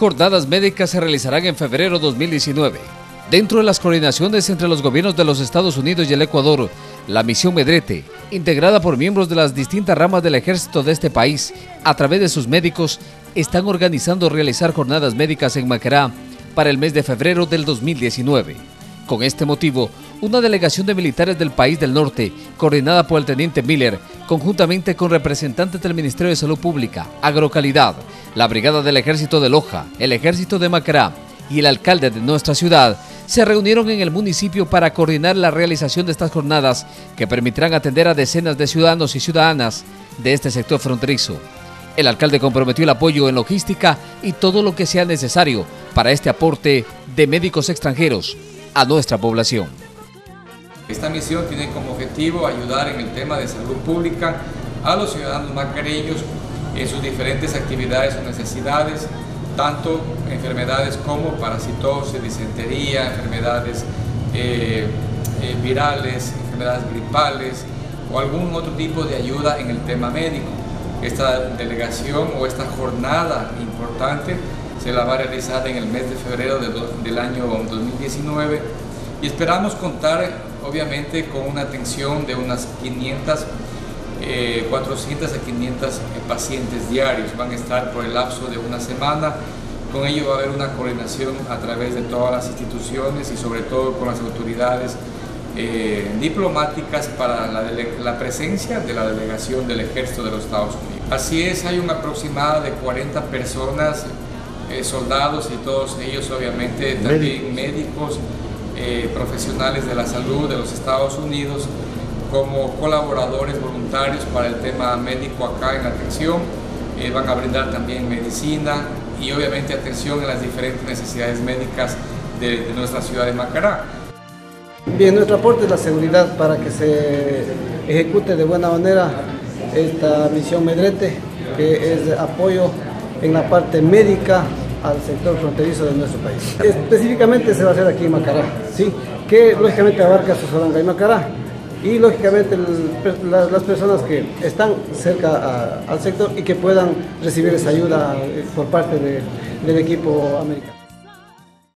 Jornadas médicas se realizarán en febrero 2019. Dentro de las coordinaciones entre los gobiernos de los Estados Unidos y el Ecuador, la misión Medrete, integrada por miembros de las distintas ramas del ejército de este país, a través de sus médicos, están organizando realizar jornadas médicas en Macará para el mes de febrero del 2019. Con este motivo, una delegación de militares del país del norte, coordinada por el teniente Miller, conjuntamente con representantes del Ministerio de Salud Pública, Agrocalidad, la Brigada del Ejército de Loja, el Ejército de Macará y el alcalde de nuestra ciudad, se reunieron en el municipio para coordinar la realización de estas jornadas que permitirán atender a decenas de ciudadanos y ciudadanas de este sector fronterizo. El alcalde comprometió el apoyo en logística y todo lo que sea necesario para este aporte de médicos extranjeros a nuestra población. Esta misión tiene como objetivo ayudar en el tema de salud pública a los ciudadanos macareños en sus diferentes actividades o necesidades, tanto enfermedades como parasitosis, disentería, enfermedades virales, enfermedades gripales o algún otro tipo de ayuda en el tema médico. Esta delegación o esta jornada importante se la va a realizar en el mes de febrero del año 2019 y esperamos contar obviamente con una atención de unas 400 a 500 pacientes diarios. Van a estar por el lapso de una semana. Con ello va a haber una coordinación a través de todas las instituciones y sobre todo con las autoridades diplomáticas para la presencia de la delegación del Ejército de los Estados Unidos. Así es, hay un aproximado de 40 personas, soldados y todos ellos obviamente también médicos, profesionales de la salud de los Estados Unidos, como colaboradores voluntarios para el tema médico acá en la atención. Van a brindar también medicina y obviamente atención en las diferentes necesidades médicas de nuestra ciudad de Macará. Bien, nuestro aporte es la seguridad para que se ejecute de buena manera esta misión Medrete, que es de apoyo en la parte médica al sector fronterizo de nuestro país. Específicamente se va a hacer aquí en Macará, ¿sí? Que lógicamente abarca Sozolanga y Macará, y lógicamente las personas que están cerca al sector y que puedan recibir esa ayuda por parte del equipo americano.